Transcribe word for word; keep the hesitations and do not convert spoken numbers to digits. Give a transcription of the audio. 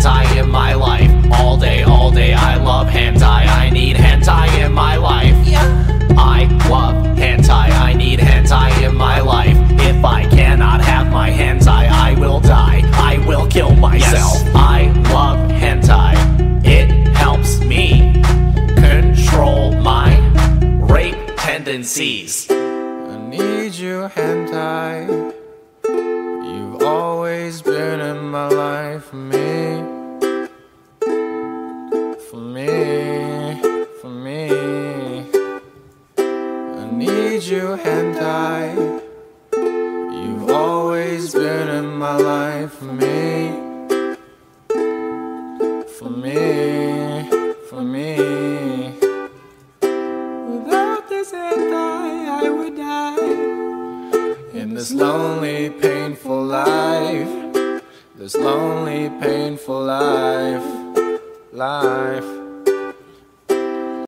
hentai in my life. All day, all day, I love hentai. I need hentai in my life. I love hentai. I need hentai in my life. If I cannot have my hentai, I will die. I will kill myself. Yes. I love hentai. It helps me control my rape tendencies. I need you, hentai. You've always been in my life for me. For me, for me. I need you, hentai. You've always been in my life for me. For me, for me. Without this hentai, I would die. In this lonely, painful life. This lonely, painful life. Life.